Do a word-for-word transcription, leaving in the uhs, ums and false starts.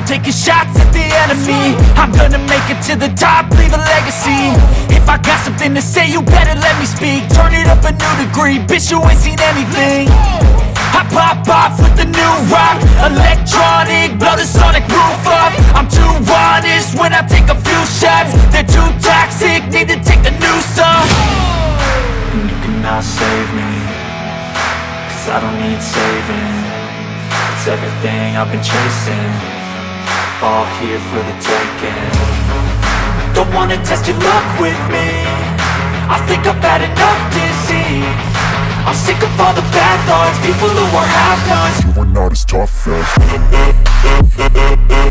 taking shots at the enemy. I'm gonna make it to the top, leave a legacy. If I got something to say, you better let me speak. Turn it up a new degree, bitch, you ain't seen anything. I pop off with the new rock, electronic, blow the sonic roof up. I'm too honest when I take a few shots. They're too toxic, need to take the noose off. And you cannot save me, cause I don't need saving. It's everything I've been chasing, all here for the taking. Don't wanna test your luck with me, I think I've had enough disease. I'm sick of all the bad thoughts, people who are half-nots. You are not as tough as